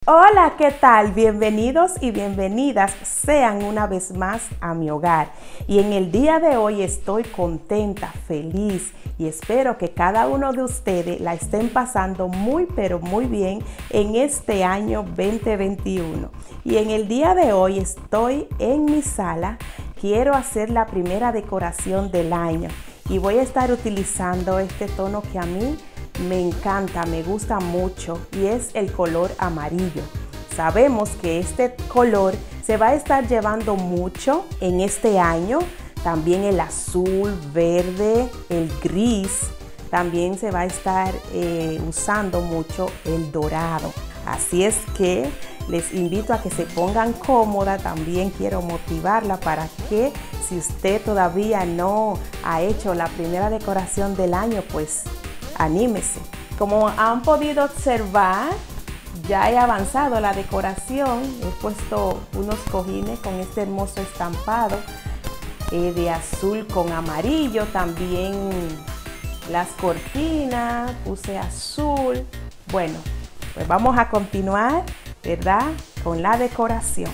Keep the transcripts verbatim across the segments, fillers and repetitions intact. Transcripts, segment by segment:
Hola, ¿qué tal? Bienvenidos y bienvenidas sean una vez más a mi hogar. Y en el día de hoy estoy contenta, feliz y espero que cada uno de ustedes la estén pasando muy pero muy bien en este año veinte veintiuno. Y en el día de hoy estoy en mi sala. Quiero hacer la primera decoración del año y voy a estar utilizando este tono que a mí me encanta, me gusta mucho y es el color amarillo. Sabemos que este color se va a estar llevando mucho en este año. También el azul, verde, el gris. También se va a estar eh, usando mucho el dorado. Así es que les invito a que se pongan cómoda. También quiero motivarla para que si usted todavía no ha hecho la primera decoración del año, pues anímese. Como han podido observar, ya he avanzado la decoración. He puesto unos cojines con este hermoso estampado eh, de azul con amarillo. También las cortinas puse azul. Bueno, pues vamos a continuar, ¿verdad?, con la decoración.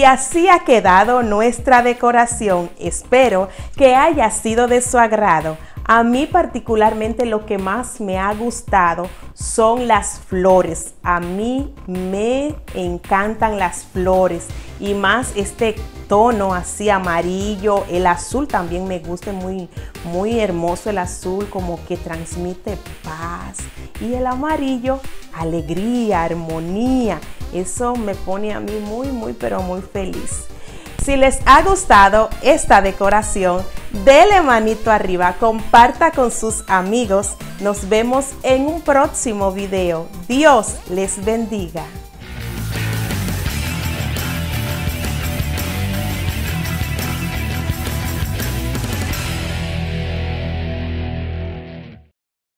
Y así ha quedado nuestra decoración. Espero que haya sido de su agrado. A mí particularmente lo que más me ha gustado son las flores. A mí me encantan las flores y más este tono así amarillo. El azul también me gusta, muy, muy hermoso el azul, como que transmite paz. Y el amarillo, alegría, armonía. Eso me pone a mí muy, muy, pero muy feliz. Si les ha gustado esta decoración, dele manito arriba, comparta con sus amigos. Nos vemos en un próximo video. Dios les bendiga.